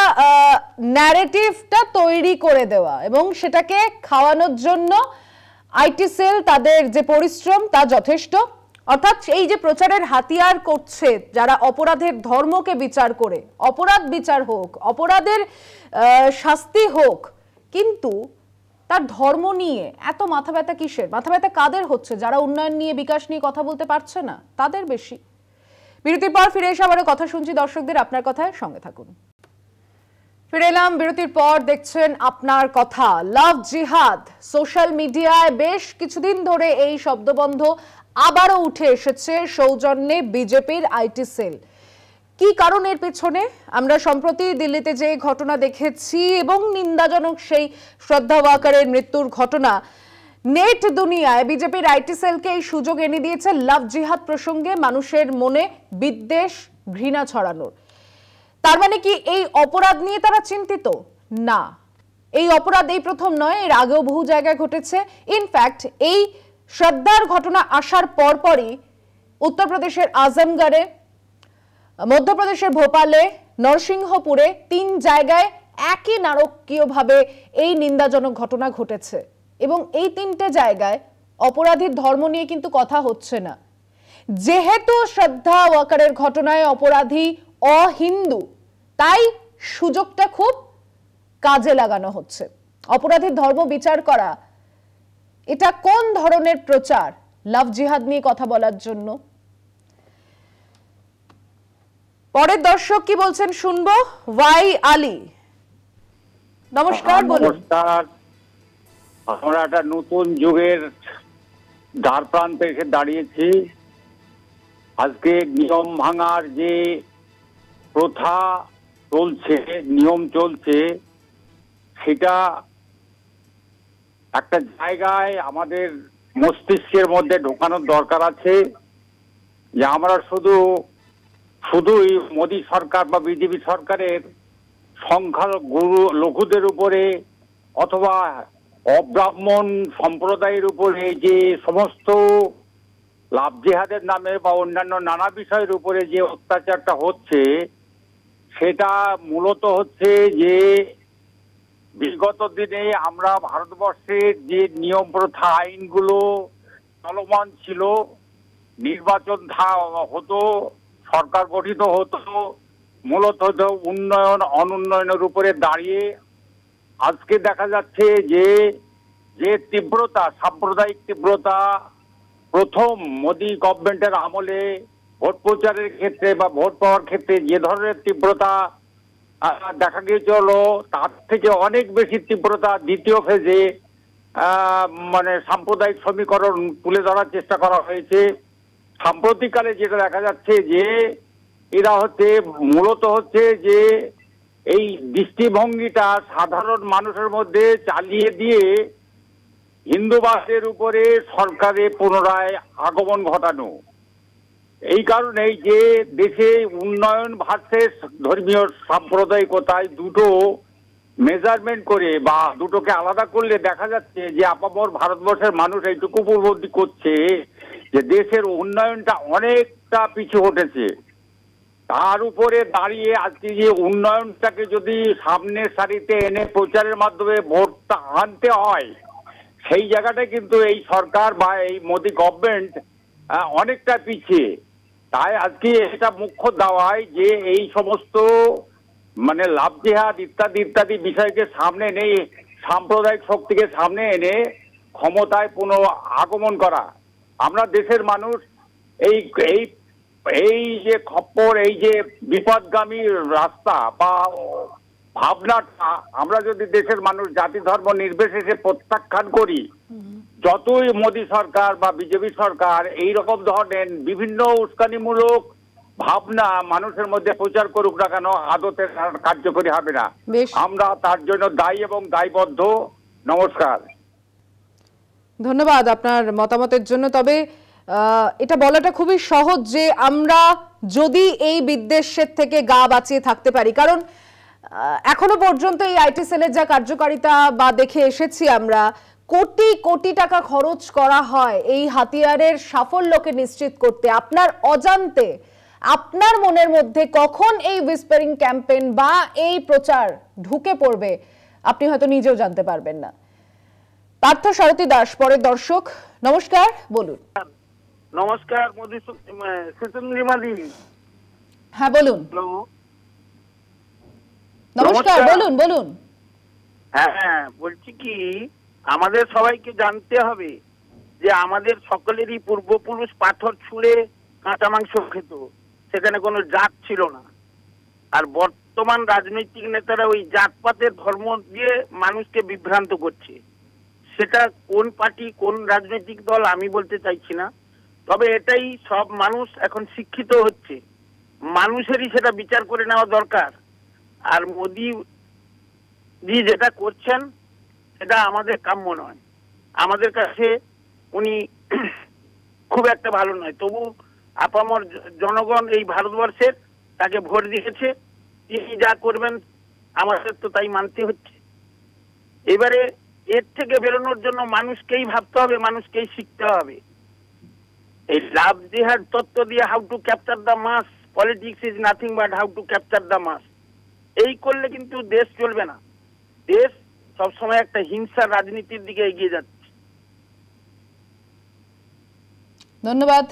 ন্যারেটিভটা তৈরি করে দেওয়া এবং সেটাকে খাওয়ানোর জন্য আইটি সেল তাদের যে পরিশ্রম তা যথেষ্ট। অর্থাৎ এই যে প্রচারের হাতিয়ার করছে যারা অপরাধের ধর্মকে বিচার করে, অপরাধ বিচার হোক, অপরাধের শাস্তি হোক, কিন্তু তার ধর্ম নিয়ে এত মাথা ব্যথা কিসের? মাথা ব্যথা কাদের হচ্ছে? যারা উন্নয়ন নিয়ে, বিকাশ নিয়ে কথা বলতে পারছে না তাদের বেশি। বিরতির পর ফিরে এসে আবারও কথা শুনছি দর্শকদের। আপনার কথায় সঙ্গে থাকুন। ফিরে এলাম বিরতির পর, দেখছেন আপনার কথা। লাভ জিহাদ সোশ্যাল মিডিয়ায় বেশ কিছুদিন ধরে এই শব্দবন্ধ আবারও উঠে এসেছে সৌজন্যে বিজেপির আইটি সেল। কি কারণের পেছনে? আমরা সম্প্রতি দিল্লিতে যে ঘটনা দেখেছি এবং নিন্দাজনক সেই শ্রদ্ধা ওয়াকারের মৃত্যুর ঘটনা, নেট দুনিয়ায় বিজেপির আইটি সেলকে এই সুযোগ এনে দিয়েছে লাভ জিহাদ প্রসঙ্গে মানুষের মনে বিদ্বেষ ঘৃণা ছড়ানোর। তার মানে কি এই অপরাধ নিয়ে তারা চিন্তিত? না, এই অপরাধ এই প্রথম নয়, এর আগেও বহু জায়গায় ঘটেছে। ইনফ্যাক্ট এই শ্রদ্ধার ঘটনা আসার পরপরই উত্তরপ্রদেশের আজমগড়ে, মধ্যপ্রদেশের ভোপালে, নরসিংহপুরে 3 জায়গায় একই নারকীয়ভাবে এই নিন্দাজনক ঘটনা ঘটেছে এবং এই 3টে জায়গায় অপরাধীর ধর্ম নিয়ে কিন্তু কথা হচ্ছে না। যেহেতু শ্রদ্ধা ওয়াকারের ঘটনায় অপরাধী অহিন্দু, তাই সুযোগটা খুব কাজে লাগানো হচ্ছে। অপরাধীর ধর্ম বিচার করা, এটা কোন ধরনের প্রচার লাভ জিহাদ নিয়ে কথা বলার জন্য? পরের দর্শক কি বলছেন শুনবো। ওয়াই আলী, নমস্কার। নমস্কার। আমরা একটা নতুন যুগের দ্বার প্রান্তে এসে দাঁড়িয়েছি। আজকে নিয়ম ভাঙার যে প্রথা চলছে, নিয়ম চলছে, সেটা একটা জায়গায় আমাদের মস্তিষ্কের মধ্যে ঢোকানোর দরকার আছে যে আমরা শুধুই মোদী সরকার বা বিজেপি সরকারের সংখ্যাগুরু লঘুদের উপরে অথবা অব্রাহ্মণ সম্প্রদায়ের উপরে যে সমস্ত লাভ জিহাদের নামে বা অন্যান্য নানা বিষয়ের উপরে যে অত্যাচারটা হচ্ছে, সেটা মূলত হচ্ছে যে বিগত দিনে আমরা ভারতবর্ষের যে নিয়ম প্রথা আইনগুলো চলমান ছিল, নির্বাচন হতো, সরকার গঠিত হতো, মূলত হতো উন্নয়ন অনুন্নয়নের উপরে দাঁড়িয়ে। আজকে দেখা যাচ্ছে যে তীব্রতা, সাম্প্রদায়িক তীব্রতা প্রথম মোদী গভর্নমেন্টের আমলে ভোট প্রচারের ক্ষেত্রে বা ভোট পাওয়ার ক্ষেত্রে যে ধরনের তীব্রতা দেখা গিয়েছিল, তার থেকে অনেক বেশি তীব্রতা দ্বিতীয় ফেজে মানে সাম্প্রদায়িক সমীকরণ তুলে ধরার চেষ্টা করা হয়েছে। সাম্প্রতিককালে যেটা দেখা যাচ্ছে যে এরা মূলত হচ্ছে যে এই দৃষ্টিভঙ্গিটা সাধারণ মানুষের মধ্যে চালিয়ে দিয়ে হিন্দুবাদের উপরে সরকারে পুনরায় আগমন ঘটানো। এই কারণেই যে দেশে উন্নয়ন ভার্সেস ধর্মীয় সাম্প্রদায়িকতায় দুটো মেজারমেন্ট করে বা দুটোকে আলাদা করলে দেখা যাচ্ছে যে আপামর ভারতবর্ষের মানুষ এইটুকু উপলব্ধি করছে যে দেশের উন্নয়নটা অনেকটা পিছু হটেছে। তার উপরে দাঁড়িয়ে আজকে যে উন্নয়নটাকে যদি সামনের সারিতে এনে প্রচারের মাধ্যমে ভোটটা আনতে হয়, সেই জায়গাটায় কিন্তু এই সরকার বা এই মোদী গভর্নমেন্ট অনেকটা পিছিয়ে। তাই আজকে এটা মুখ্য দাওয়ায় যে এই সমস্ত মানে লাভ জিহাদ ইত্যাদি বিষয়কে সামনে এনে, সাম্প্রদায়িক শক্তিকে সামনে এনে ক্ষমতায় পুনঃ আগমন করা। আমরা দেশের মানুষ এই যে খপ্পর, এই যে বিপদগামী রাস্তা বা ভাবনাটা আমরা যদি দেশের মানুষ জাতি ধর্ম নির্বিশেষে প্রত্যাখ্যান করি, যতই মোদী সরকার বা বিজেপি সরকার এই রকম ধরনের বিভিন্ন উস্কানিমূলক ভাবনা মানুষের মধ্যে প্রচার করুক না কেন, আদতে কার্যকরী হবে না। আমরা তার জন্য দায়ী এবং দায়বদ্ধ। নমস্কার। ধন্যবাদ আপনার মতামতের জন্য। তবে এটা বলাটা খুবই সহজ যে আমরা যদি এই বিদ্বেষের থেকে গা বাঁচিয়ে থাকতে পারি, কারণ এখনো পর্যন্ত এই আইটি সেলের যা কার্যকারিতা বা দেখে এসেছি আমরা, কোটি কোটি টাকা খরচ করা হয় এই হাতিয়ারের সাফল্যকে নিশ্চিত করতে। আপনার অজান্তে আপনার মনের মধ্যে কখন এই হুইসপারিং ক্যাম্পেইন বা এই প্রচার ঢুকে পড়বে আপনি হয়তো নিজেও জানতে পারবেন না। পার্থ সারথী দাস, পরের দর্শক। নমস্কার, বলুন। নমস্কার সুচন্দ্রিমাদি। হ্যাঁ বলুন। নমস্কার, বলুন। হ্যাঁ, বলছি কি আমাদের সবাইকে জানতে হবে যে আমাদের সকলেরই পূর্বপুরুষ পাথর ছুঁড়ে কাঁচা মাংস খেত, সেখানে কোনো জাত ছিল না। আর বর্তমান রাজনৈতিক নেতারা ওই জাতপাতের ধর্ম দিয়ে মানুষকে বিভ্রান্ত করছে। সেটা কোন পার্টি, কোন রাজনৈতিক দল আমি বলতে চাইছি না, তবে এটাই সব মানুষ এখন শিক্ষিত হচ্ছে মানুষেরই সেটা বিচার করে নেওয়া দরকার। আর মোদি জি যেটা করছেন সেটা আমাদের কাম্য নয়, আমাদের কাছে উনি খুব একটা ভালো নয়। তবু আপামর জনগণ এই ভারতবর্ষের তাকে ভোট দিয়েছে, তিনি যা করবেন আমাদের তো তাই মানতে হচ্ছে। এবারে এর থেকে বেরোনোর জন্য মানুষকেই ভাবতে হবে, মানুষকেই শিখতে হবে। এই লাভ জিহাদ তত্ত্ব দিয়ে how to capture the mass, politics is nothing but how to capture the mass, এই করলে কিন্তু দেশ চলবে না। দেশ সবসময় একটা হিংসার রাজনীতির দিকে এগিয়ে যাচ্ছে। ধন্যবাদ।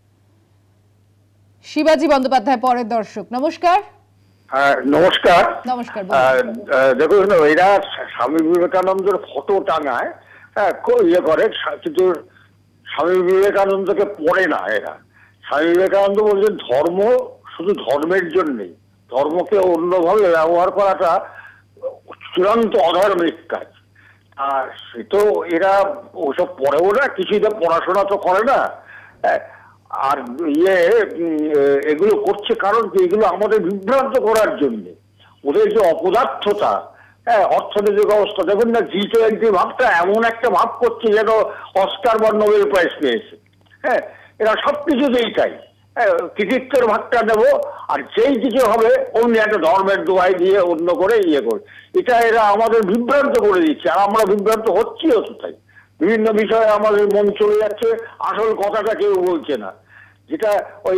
শিবাজি বন্দ্যোপাধ্যায় পরের দর্শক, নমস্কার। নমস্কার। নমস্কার। দেখুন, এরা স্বামী বিবেকানন্দের ফটো টাঙায়, ইয়ে করে, কিন্তু স্বামী বিবেকানন্দকে পড়ে না এরা। স্বামী বিবেকানন্দ বলছেন ধর্ম শুধু ধর্মের জন্যই, ধর্মকে অন্যভাবে ব্যবহার করাটা চূড়ান্ত অধর্মিক কাজ। আর সে তো এরা ওসব পড়েও না, কিছুই তো পড়াশোনা তো করে না। আর এগুলো করছে কারণ কি? এগুলো আমাদের বিভ্রান্ত করার জন্য। ওদের যে অপদার্থতা, অর্থনৈতিক অবস্থা দেখুন না, G20 ভাবটা এমন একটা ভাব করছে যেন অস্কার বা নোবেল প্রাইজ পেয়েছে। এরা সবকিছুতেই চাই কৃতিত্বের ভাগটা নেব, আর যেই কিছু হবে অমনি একটা ধর্মের দোহাই দিয়ে অন্য করে ইয়ে করে। এটা এরা আমাদের বিভ্রান্ত করে দিচ্ছে, আর আমরা বিভ্রান্ত হচ্ছিও তো। তাই বিভিন্ন বিষয়ে আমাদের মন চলে যাচ্ছে, আসল কথাটা কেউ বলছে না। যেটা ওই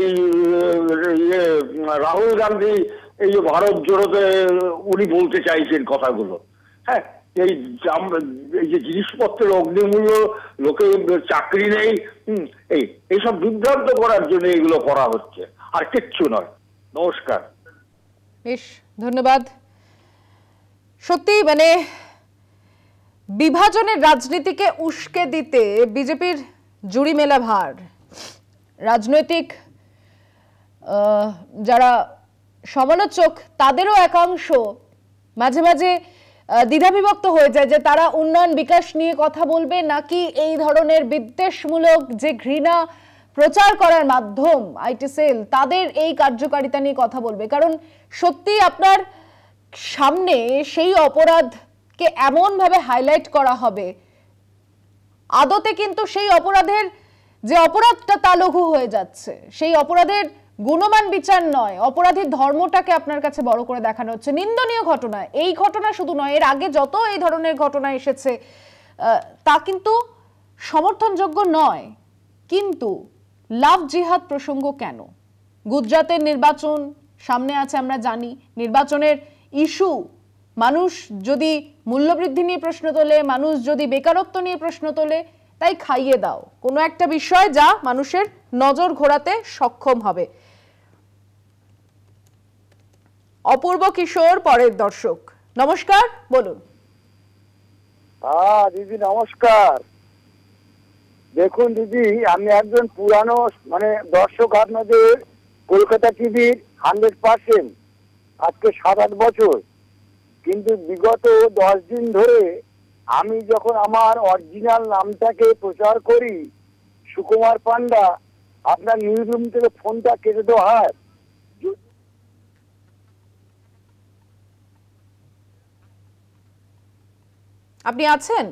রাহুল গান্ধী এই যে ভারত জোড়োতে উনি বলতে চাইছেন কথাগুলো, এই যে জিনিসপত্রের অগ্নিমূল্য, লোকে চাকরি নেই, এইসব বিভ্রান্ত করার জন্য এগুলো করা হচ্ছে, আর কিচ্ছু নয়। নমস্কার। বেশ, ধন্যবাদ। সত্যি মানে বিভাজনের রাজনীতিকে উস্কে দিতে বিজেপির জুড়ি মেলা ভার। রাজনৈতিক যারা সমালোচক তাদেরও একাংশ মাঝে মাঝে দ্বিধাবিভক্ত হয়ে যায় যে তারা উন্নয়ন বিকাশ নিয়ে কথা বলবে নাকি এই ধরনের বিদ্বেষমূলক যে ঘৃণা প্রচার করার মাধ্যম আইটি সেল তাদের এই কার্যকারিতা নিয়ে কথা বলবে। কারণ সত্যি আপনার সামনে সেই অপরাধকে এমনভাবে হাইলাইট করা হবে, আদতে কিন্তু সেই অপরাধের যে অপরাধটা তা লঘু হয়ে যাচ্ছে। সেই অপরাধের গুণমান বিচার নয়, অপরাধীর ধর্মটাকে আপনার কাছে বড় করে দেখানো হচ্ছে। নিন্দনীয় ঘটনা, এই ঘটনা শুধু নয়, এর আগে যত এই ধরনের ঘটনা এসেছে তা কিন্তু সমর্থনযোগ্য নয়। কিন্তু লাভ জিহাদ প্রসঙ্গ কেন? গুজরাতের নির্বাচন সামনে আছে, আমরা জানি। নির্বাচনের ইস্যু, মানুষ যদি মূল্যবৃদ্ধি নিয়ে প্রশ্ন তোলে, মানুষ যদি বেকারত্ব নিয়ে প্রশ্ন তোলে, তাই খাইয়ে দাও কোনো একটা বিষয় যা মানুষের নজর ঘোরাতে সক্ষম হবে। অপূর্ব কিশোর পরের দর্শক, নমস্কার, বলুন। দিদি নমস্কার। দেখুন দিদি, আমি একজন পুরানো মানে দর্শক আপনাদের কলকাতা টিভির 100%, আজকে 7-8 বছর। কিন্তু বিগত 10 দিন ধরে আমি যখন আমার অরিজিনাল নামটাকে প্রচার করি সুকুমার পান্ডা, আপনার নিউজ রুম থেকে ফোনটা কেটে দেওয়া হয়। আপনি আছেন?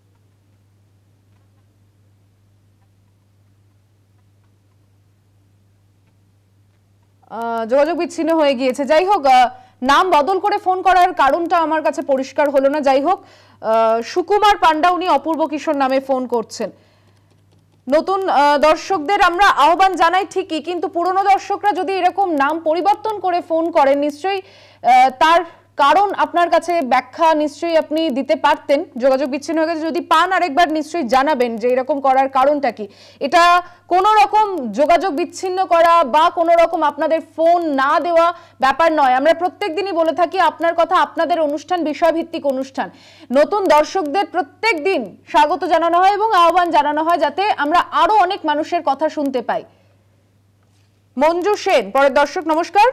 যোগাযোগ বিচ্ছিন্ন হয়ে গিয়েছে। যাই হোক, নাম বদল করে ফোন করার কারণটা আমার কাছে পরিষ্কার হলো না। যাই হোক, সুকুমার পান্ডা উনি অপূর্ব কিশোর নামে ফোন করছেন। নতুন দর্শকদের আমরা আহ্বান জানাই ঠিকই, কিন্তু পুরনো দর্শকরা যদি এরকম নাম পরিবর্তন করে ফোন করেন, নিশ্চয়ই তার কারণ আপনার কাছে ব্যাখ্যা নিশ্চয়ই আপনি দিতে পারতেন। যোগাযোগ বিচ্ছিন্ন হয়ে গেছে, যদি পান আরেকবার নিশ্চয়ই জানাবেন যে এরকম করার কারণটা কি। এটা কোনো রকম যোগাযোগ বিচ্ছিন্ন করা বা কোনো রকম আপনাদের ফোন না দেওয়া ব্যাপার নয়। আমরা প্রত্যেক দিনই বলে থাকি আপনার কথা, আপনাদের অনুষ্ঠান বিষয়ভিত্তিক অনুষ্ঠান। নতুন দর্শকদের প্রত্যেক দিন স্বাগত জানানো হয় এবং আহ্বান জানানো হয় যাতে আমরা আরো অনেক মানুষের কথা শুনতে পাই। মঞ্জু সেন পরের দর্শক, নমস্কার।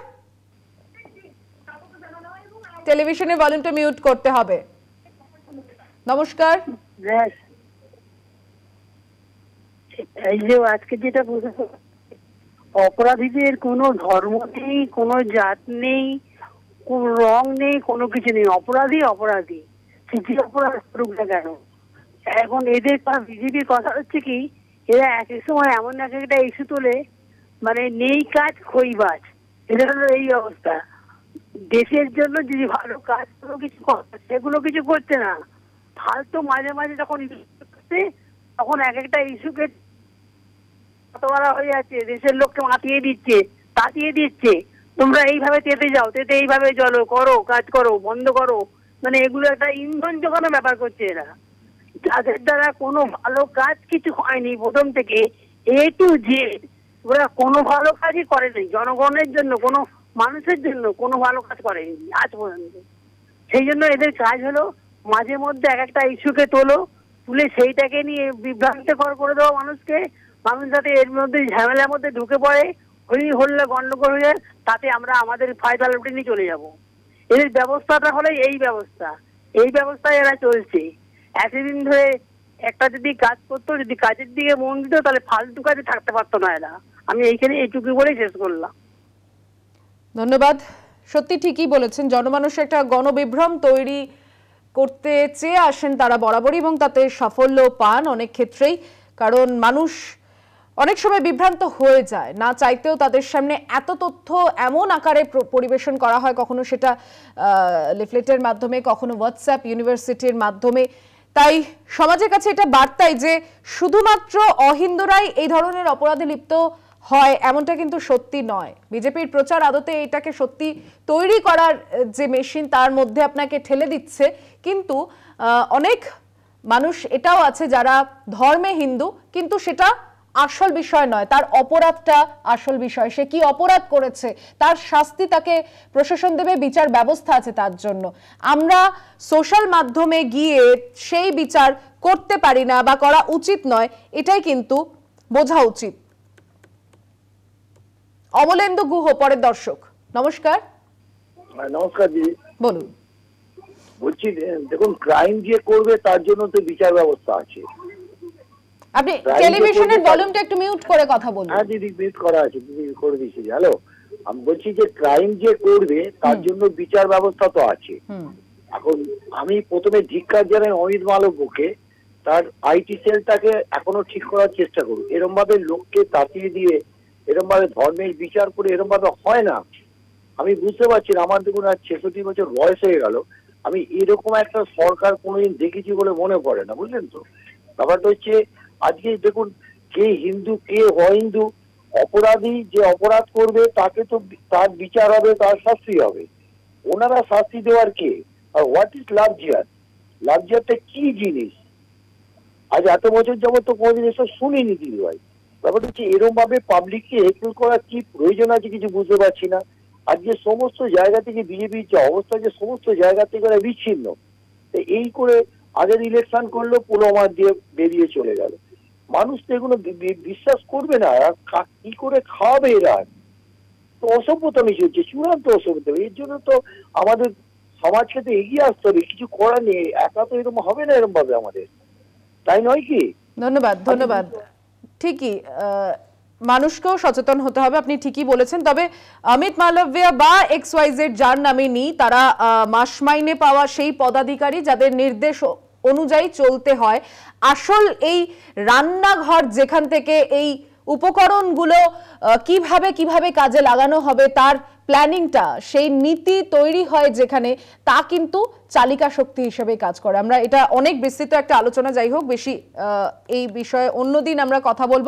টেলিভিশনের ভলিউমটা মিউট করতে হবে। নমস্কার। এই যে আজকে যেটা অপরাধীদের কোনো ধর্ম নেই, কোনো জাত নেই, কোনো রং নেই, কোনো কিছু নেই। অপরাধী অপরাধী, যে অপরাধ করুক না কেন। এখন এদের বিজেপির কথা হচ্ছে কি, এরা এক এক সময় এমন এক একটা ইস্যু তোলে, মানে নেই কাজ খইবাজ, এদের এই অবস্থা। দেশের জন্য যদি ভালো কাজ কোনো কিছু করে সেগুলো কিছু করছে না, ফালতু মাঝে মাঝে যখন তখন এক একটা ইস্যুকে কতবার হয়ে যাচ্ছে, দেশের লোককে মাতিয়ে দিচ্ছে, তাতিয়ে দিচ্ছে, তোমরা এইভাবে তেতে যাও, তেতে এইভাবে চলো, করো কাজ করো, বন্ধ করো, মানে এগুলো একটা ইন্ধন জোগানোর ব্যাপার করছে এরা, যাদের দ্বারা কোনো ভালো কাজ কিছু হয়নি প্রথম থেকে A to Z। ওরা কোনো ভালো কাজই করেনি, জনগণের জন্য, কোনো মানুষের জন্য কোনো ভালো কাজ করেনি আজ পর্যন্ত। সেই জন্য এদের কাজ হলো মাঝে মধ্যে এক একটা ইস্যুকে তুলে সেইটাকে নিয়ে বিভ্রান্তিকর করে দেওয়া মানুষকে, মানুষ যাতে এর মধ্যে ঝামেলার মধ্যে ঢুকে পড়ে, হই হল্লা গন্ডগোল হয়ে যায়, তাতে আমরা আমাদের ফায়দা লুটে নিয়ে চলে যাব। এদের ব্যবস্থাটা হলো এই ব্যবস্থা, এই ব্যবস্থায় এরা চলছে। এতদিন ধরে একটা যদি কাজ করতো, যদি কাজের দিকে মন দিত, তাহলে ফালতু কাজে থাকতে পারতো না এরা। আমি এইখানে এইটুকু বলেই শেষ করলাম। ধন্যবাদ। সত্যি ঠিকই বলেছেন, জনমানুষ একটা গণবিভ্রম তৈরি করতে চেয়ে আসেন তারা বরাবরই, এবং তাতে সাফল্য পান অনেক ক্ষেত্রেই। কারণ মানুষ অনেক সময় বিভ্রান্ত হয়ে যায়, না চাইতেও তাদের সামনে এত তথ্য এমন আকারে পরিবেশন করা হয়, কখনো সেটা লিফলেটের মাধ্যমে, কখনো হোয়াটসঅ্যাপ ইউনিভার্সিটির মাধ্যমে। তাই সমাজের কাছে এটা বার্তাই যে শুধুমাত্র অহিন্দুরাই এই ধরনের অপরাধে লিপ্ত হয় এমনটা কিন্তু সত্যি নয়। বিজেপির প্রচার আদতে এটাকে সত্যি তৈরি করার যে মেশিন, তার মধ্যে আপনাকে ঠেলে দিচ্ছে। কিন্তু অনেক মানুষ এটাও আছে যারা ধর্মে হিন্দু, কিন্তু সেটা আসল বিষয় নয়, তার অপরাধটা আসল বিষয়। সে কি অপরাধ করেছে, তার শাস্তি তাকে প্রশাসন দেবে, বিচার ব্যবস্থা আছে তার জন্য। আমরা সোশ্যাল মাধ্যমে গিয়ে সেই বিচার করতে পারি না বা করা উচিত নয়, এটাই কিন্তু বোঝা উচিত। অমলেন্দু গুহ পরের দর্শক, নমস্কার। নমস্কার দিদি, বলুন। বলছি দেখুন, ক্রাইম যে করবে তার জন্য তো বিচার ব্যবস্থা আছে। আপনি টেলিভিশনের ভলিউমটা একটু মিউট করে কথা বলুন। হ্যাঁ দিদি, মিউট করা আছে, দিদি করে দিয়েছি। হ্যালো, আমি বলছি যে ক্রাইম যে করবে তার জন্য বিচার ব্যবস্থা তো আছে। এখন আমি প্রথমে ধিক্কার জানাই অমিত মালব্যকে, তার আইটি সেলটাকে এখনো ঠিক করার চেষ্টা করুন। এরম ভাবে লোককে তাতিয়ে দিয়ে, এরম ভাবে ধর্মের বিচার করে এরম ভাবে হয় না। আমি বুঝতে পারছি না, আমার দেখুন আর 66 বছর বয়স হয়ে গেল, আমি এরকম একটা সরকার কোনোদিন দেখেছি বলে মনে পড়ে না, বুঝলেন তো। ব্যাপারটা হচ্ছে আজকে দেখুন, কে হিন্দু কে অহিন্দু, অপরাধী যে অপরাধ করবে তাকে তো তার বিচার হবে, তার শাস্তি হবে। ওনারা শাস্তি দেওয়ার কে? আর হোয়াট ইজ লাভ জিহাদ? লাভ জিহাদটা কি জিনিস? আজ এত বছর যাবত তো কোনোদিন এসব শুনিনি দিদি ভাই। ব্যাপারটা হচ্ছে এরকম ভাবে পাবলিককে হেল্প করার কি প্রয়োজন আছে কিছু বুঝতে পারছি না। আজকে সমস্ত জায়গা থেকে বিজেপির যে অবস্থা, যে সমস্ত জায়গা থেকে ওরা বিচ্ছিন্ন। এই করে আগের ইলেকশন করলো, পুলওয়ামা দিয়ে বেরিয়ে চলে গেল। মানুষ তো এগুলো বিশ্বাস করবে না, কি করে খাওয়াবে এরা? তো অসভ্যতামি চলছে, চূড়ান্ত অসভ্যতামি। এর জন্য তো আমাদের সমাজকে তো এগিয়ে আসতে হবে, কিছু করার নেই। একা তো এরকম হবে না এরকম ভাবে আমাদের, তাই নয় কি? ধন্যবাদ, ধন্যবাদ। ঠিকই, মানুষকেও সচেতন হতে হবে, আপনি ঠিকই বলেছেন। তবে অমিত মালব্য বা XYZ যার নামে নি, তারা মাস মাইনে পাওয়া সেই পদাধিকারী যাদের নির্দেশ অনুযায়ী চলতে হয়। আসল এই রান্নাঘর যেখান থেকে এই উপকরণগুলো কিভাবে কাজে লাগানো হবে, তার প্ল্যানিংটা, সেই নীতি তৈরি হয় যেখানে, তা কিন্তু চালিকা শক্তি হিসেবে কাজ করে। আমরা এটা অনেক বিস্তৃত একটা আলোচনা, যাই হোক, বেশি এই বিষয়ে অন্যদিন আমরা কথা বলবো।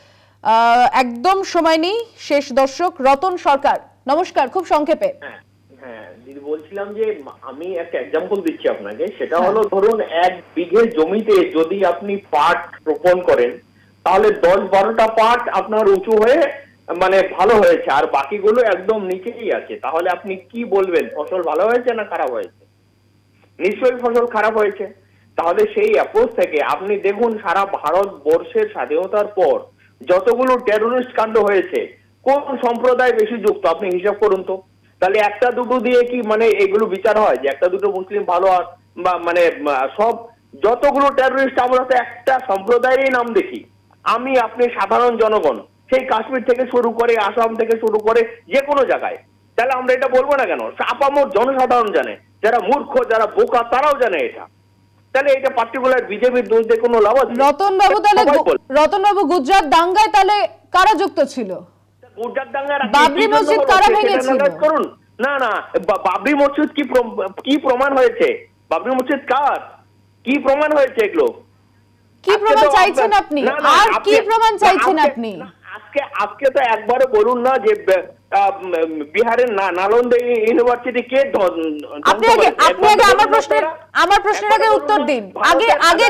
একদম সময় নেই। শেষ দর্শক রতন সরকার, নমস্কার, খুব সংক্ষেপে। হ্যাঁ দিদি, বলছিলাম যে আমি একটা এক্সাম্পল দিচ্ছি আপনাকে। সেটা হলো, ধরুন 1 বিঘে জমিতে যদি আপনি পাট রোপণ করেন, তাহলে 10-12টা পাট আপনার উঁচু হয়ে মানে ভালো হয়েছে, আর বাকিগুলো একদম নিচেই আছে। তাহলে আপনি কি বলবেন, ফসল ভালো হয়েছে না খারাপ হয়েছে? নিশ্চয়ই ফসল খারাপ হয়েছে। তাহলে সেই অ্যাপ্রোচ থেকে আপনি দেখুন, সারা ভারতবর্ষের স্বাধীনতার পর যতগুলো টেরোরিস্ট কাণ্ড হয়েছে, কোন সম্প্রদায় বেশি যুক্ত আপনি হিসাব করুন তো। তাহলে একটা দুটো দিয়ে কি মানে এগুলো বিচার হয় যে একটা দুটো মুসলিম ভালো, আর মানে সব যতগুলো টেরোরিস্ট আমরা তো একটা সম্প্রদায়েরই নাম দেখি। আমি আপনি সাধারণ জনগণ সেই কাশ্মীর থেকে শুরু করে আসাম থেকে শুরু করে যে কোনো জায়গায়, তাহলে আমরা এটা বলবো না কেন? আপামর জনসাধারণ জানে, যারা মূর্খ যারা বোকা তারাও জানে এটা। তাহলে এটা পার্টিকুলার বিজেপির দোষ দিয়ে কোনো লাভ আছে? রতনবাবু গুজরাট দাঙ্গায় তাহলে কারা যুক্ত ছিল? গুজরাট দাঙ্গার বাবরি মসজিদ কারা ভেঙেছিল? করুন না না, বাবরি মসজিদ কি প্রমাণ হয়েছে? বাবরি মসজিদ কার? কি প্রমাণ হয়েছে? এগুলো কি প্রমাণ চাইছেন আপনি? আর কি প্রমাণ চাইছেন আপনি? আজকে তো একবারও বলুন না যে বিহারের নালন্দা ইউনিভার্সিটি কে আপনি আগে আমার প্রশ্নের আগে উত্তর দিন। আগে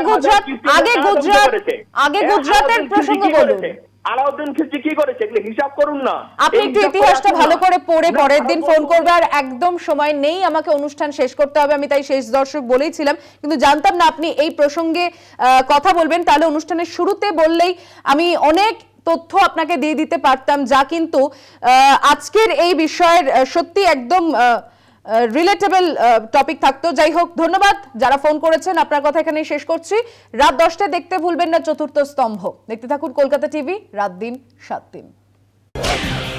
গুজরাটের প্রসঙ্গ বলুন। আলাউদ্দিন খিলজি কি করেছে এগুলো হিসাব করুন না। আপনি একটু ইতিহাসটা ভালো করে পড়ে পরের দিন ফোন করবে, আর একদম সময় নেই, আমাকে অনুষ্ঠান শেষ করতে হবে। আমি তাই শেষ দর্শক বলেইছিলাম, কিন্তু জানতাম না আপনি এই প্রসঙ্গে কথা বলবেন। তাহলে অনুষ্ঠানের শুরুতে বললেই আমি অনেক তথ্য আপনাকে দিয়ে দিতে পারতাম, যা কিন্তু আজকের এই বিষয়ের সত্যি একদম রিলেটেবল টপিক থাকতো। যাই হোক, ধন্যবাদ যারা ফোন করেছেন, আপনার কথা এখানেই শেষ করছি। রাত 10টায় দেখতে ভুলবেন না চতুর্থ স্তম্ভ। দেখতে থাকুন কলকাতা টিভি, রাত দিন 7 দিন।